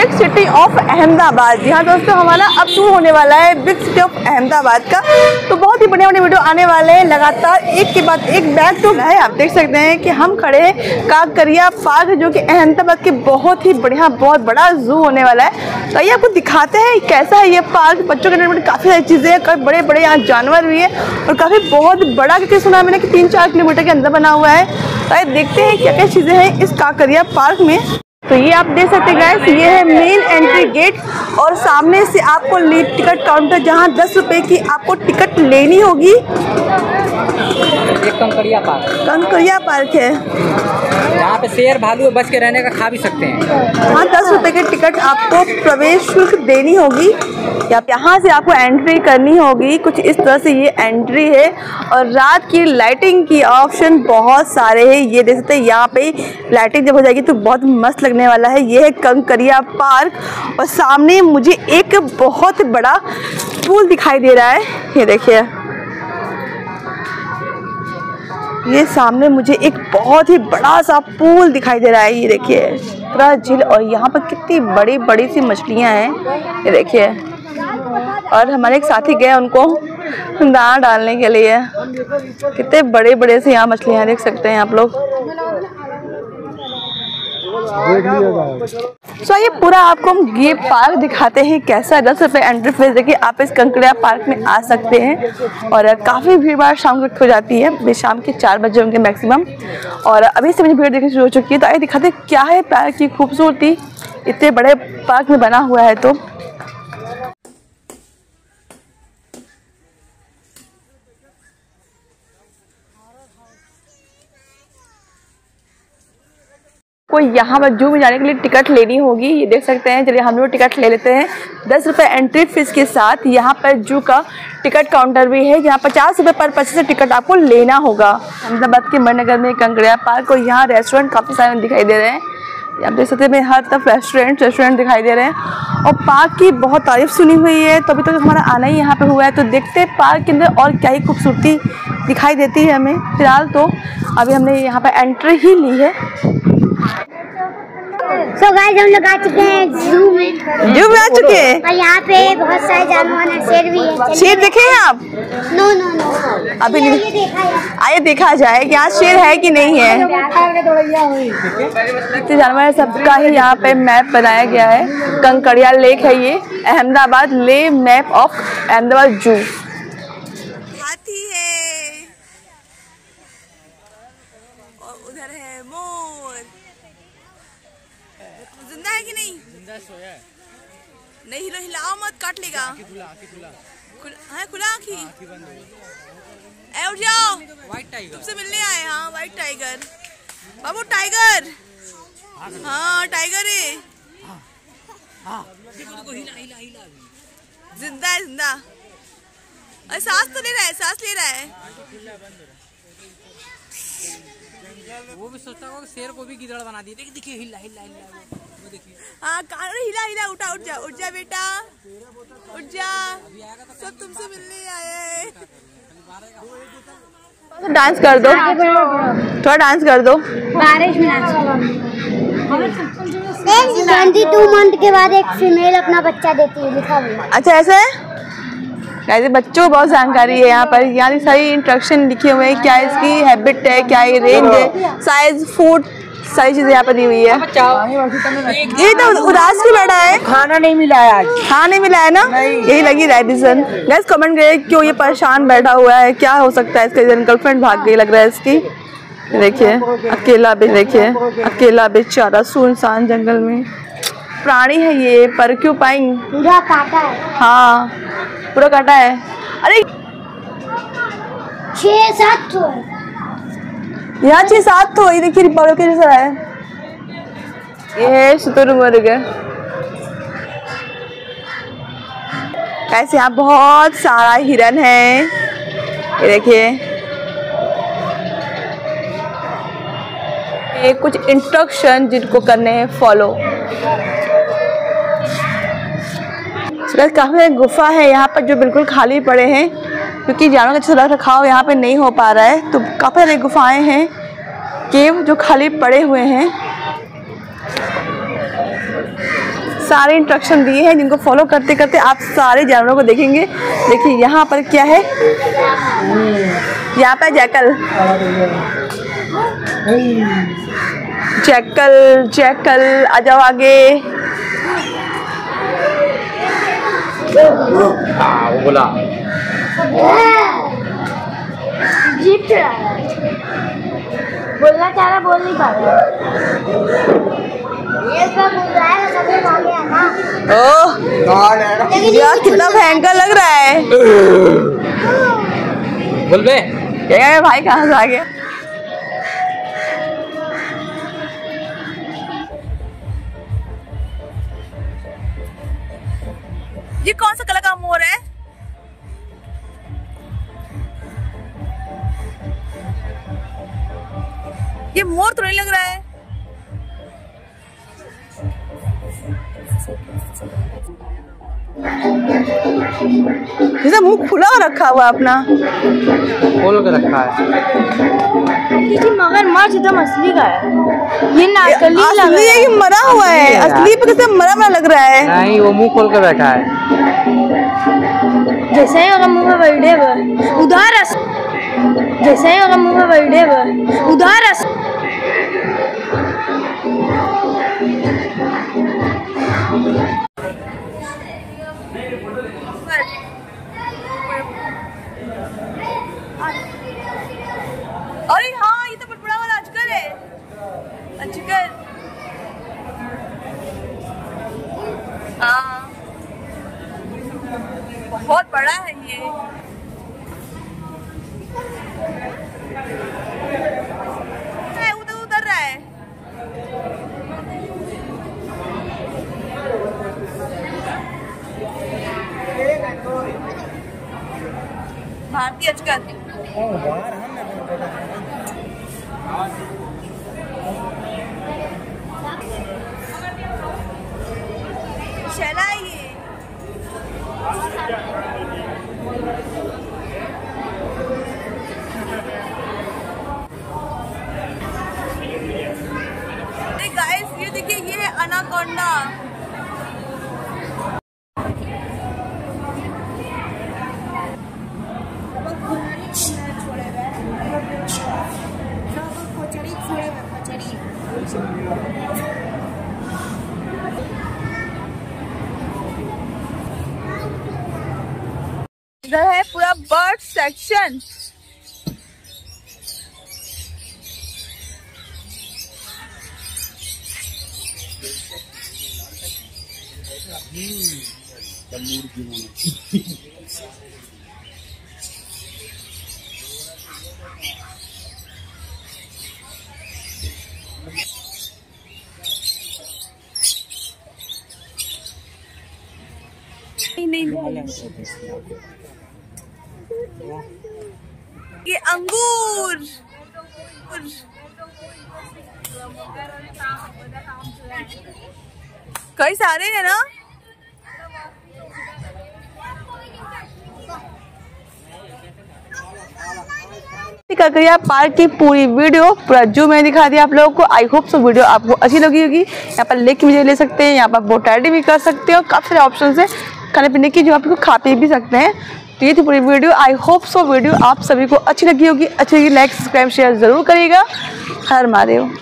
Big city of Ahmedabad. यहाँ दोस्तों हमारा अब टूर होने वाला है बिग सिटी ऑफ अहमदाबाद का। तो बहुत ही बढ़िया वीडियो आने वाले हैं, लगातार एक के बाद एक बैक टू है। आप देख सकते हैं कि हम खड़े हैं काकरिया पार्क, जो कि अहमदाबाद के बहुत ही बढ़िया बहुत बड़ा जू होने वाला है। तो आइए आपको दिखाते हैं कैसा है ये पार्क। बच्चों के लिए काफ़ी सारी चीज़ें हैं, काफ़ी बड़े बड़े यहाँ जानवर भी है और काफ़ी बहुत बड़ा, क्योंकि सुना मैंने कि 3-4 किलोमीटर के अंदर बना हुआ है। तो आइए देखते हैं क्या क्या चीज़ें हैं इस काकरिया पार्क में। तो ये आप देख सकते हैं गाइस, ये है मेन एंट्री गेट और सामने से आपको टिकट काउंटर, जहाँ 10 रुपये की आपको टिकट लेनी होगी। कंकरिया पार्क है, यहाँ पे शेर भालू बच के रहने का खा भी सकते हैं। वहाँ 10 रुपये की टिकट आपको प्रवेश शुल्क देनी होगी। यहाँ से आपको एंट्री करनी होगी। कुछ इस तरह से ये एंट्री है और रात की लाइटिंग की ऑप्शन बहुत सारे हैं। ये देख सकते हैं, यहाँ पे लाइटिंग जब हो जाएगी तो बहुत मस्त लगने वाला है। ये है कंकरिया पार्क और सामने मुझे एक बहुत बड़ा पूल दिखाई दे रहा है। ये देखिए, ये सामने मुझे एक बहुत ही बड़ा सा पूल दिखाई दे रहा है। ये देखिए पूरा झील, और यहाँ पर कितनी बड़ी बड़ी सी मछलियाँ हैं। ये देखिए, और हमारे एक साथी गए उनको दाना डालने के लिए। कितने बड़े बड़े से यहाँ मछलियाँ देख सकते हैं आप लोग। सो ये पूरा आपको हम ये पार्क दिखाते हैं कैसा है। 10 रुपये एंट्री फीस देखिए, आप इस कंकरिया पार्क में आ सकते हैं। और काफ़ी भीड़ भाड़ शाम को हो जाती है, शाम के 4 बजे होंगे मैक्सिमम। और अभी से मुझे भीड़ देखनी शुरू हो चुकी है। तो आइए दिखाते हैं क्या है पार्क की खूबसूरती, इतने बड़े पार्क में बना हुआ है। तो को यहाँ पर जू में जाने के लिए टिकट लेनी होगी। ये देख सकते हैं, चलिए हम लोग टिकट ले लेते हैं 10 रुपये एंट्री फीस के साथ। यहाँ पर जू का टिकट काउंटर भी है, यहाँ 50 रुपये पर पर्सन से टिकट आपको लेना होगा। अहमदाबाद के मणिनगर में कंकरिया पार्क और यहाँ रेस्टोरेंट काफ़ी सारे दिखाई दे रहे हैं। आप देख सकते हैं हर तरफ रेस्टोरेंट दिखाई दे रहे हैं और पार्क की बहुत तारीफ सुनी हुई है। तो अभी तक हमारा आना ही यहाँ पे हुआ है। तो देखते हैं पार्क के अंदर और क्या ही खूबसूरती दिखाई देती है हमें। फिलहाल तो अभी हमने यहाँ पर एंट्री ही ली है। सो गाइस, हम लोग आ चुके हैं जू में आ चुके हैं और यहाँ पे बहुत सारे जानवर हैं, शेर भी है। शेर देखे हैं आप? नो अभी नहीं देखा है। आइए देखा जाए कि यहाँ शेर है कि नहीं है। तो जानवर सबका ही यहाँ पे मैप बनाया गया है। कंकरिया लेक है ये, अहमदाबाद ले मैप ऑफ अहमदाबाद जू। हाथी है और उधर है मोर। जिंदा है कि नहीं? जिंदा सोया है। नहीं हिलाओ मत, काट लेगा। खुला आँखी। उठ जाओ, व्हाइट टाइगर तुमसे मिलने आए। हाँ व्हाइट टाइगर, बाबू टाइगर। हाँ टाइगर है, जिंदा है जिंदा। अरे सांस तो ले रहा है, सांस ले रहा है। वो भी सोचता होगा शेर को भी गिदड़ बना दिया। देखिए हिला हिला हिला, वो देखिए। हाँ हिला हिला, उठा उठ जा बेटा, उठ जा, सब तुमसे मिलने आए। तो डांस कर दो, थोड़ा डांस कर दो। बारिश में 22 मंथ के बाद एक फीमेल अपना बच्चा देती है, लिखा हुआ। अच्छा ऐसा है, ऐसे बच्चों को बहुत जानकारी है यहाँ पर। यहाँ सारी इंस्ट्रक्शन लिखे हुए हैं, क्या इसकी हैबिट है, क्या ये रेंज है, साइज, फूड, सारी चीजें यहाँ पर दी हुई है। ये तो उदास क्यों बैठा है? खाना नहीं मिला है आज। खाना नहीं मिला है ना, यही लगी रहा है रीजन। गैस कमेंट करिए क्यों ये परेशान बैठा हुआ है, क्या हो सकता है इसका रीजन। गर्लफ्रेंड भाग गई लग रहा है इसकी। देखिए अकेला भी, देखिए अकेला बेचारा सुनसान जंगल में। प्राणी है ये, परक्यूपाइन। पूरा काटा है। हाँ पूरा काटा है। अरे 6-7 तो है यहाँ, 6-7 तो। ये देखिए बड़ों के जैसा है। ये है शुतुरमुर्ग। ऐसे यहाँ बहुत सारा हिरन है। ये देखिए, ये कुछ इंस्ट्रक्शन जिनको करने हैं फॉलो। काफी गुफा है यहाँ पर जो बिल्कुल खाली पड़े हैं, क्योंकि जानवरों का रख रखाव यहाँ पे नहीं हो पा रहा है। तो काफ़ी सारी गुफाएं हैं, केव जो खाली पड़े हुए हैं। सारे इंस्ट्रक्शन दिए हैं जिनको फॉलो करते करते आप सारे जानवरों को देखेंगे। देखिए यहाँ पर क्या है, यहाँ पर जैकल जैकल जैकल आ जाओ आगे। वो बोला जीप चला रहा है, बोलना चाह रहा, बोल नहीं पा रहा। ये सब बोल रहा है, सबसे आगे आना। ओह यार कितना भयंकर लग रहा है। बोल बे क्या भाई कहाँ से आ गया। ये कौन सा कलर का मोर है? ये मोर तो नहीं लग रहा है। जैसे मुंह खुला रखा हुआ अपना, खोल के रखा है। किसी मगरमच्छ एकदम असली का है, ये नकली लग रहा असली है कि मरा हुआ है? असली पे कैसे मरा मरा लग रहा है। नहीं वो मुंह खोल के बैठा है। जैसे ही होगा मुंह में बैठे उधार, जैसे ही होगा मुंह में बैठे उधार। अरे हाँ ये तो बड़ा वाला अजगर है, अजगर। हाँ बहुत बड़ा है ये। उधर उधर रहा है। भारतीय अजगर। शैला है ये। गाइस ये देखिए, ये है अनाकोंडा। इधर है पूरा बर्ड सेक्शन। ये अंगूर। कई सारे हैं ना। ककरिया पार्क की पूरी वीडियो पूरा जू में दिखा दिया आप लोगों को। आई होप सो वीडियो आपको अच्छी लगी होगी। यहाँ पर लेके मुझे ले सकते हैं, यहाँ पर बोट राइडिंग भी कर सकते हो, काफ़ी सारे ऑप्शन है खाने पीने की जो आपको खा पी भी सकते हैं। तो ये थी पूरी video. I hope so video आप सभी को अच्छी लगी होगी। अच्छी लगी लाइक सब्सक्राइब शेयर जरूर करिएगा। हर महादेव।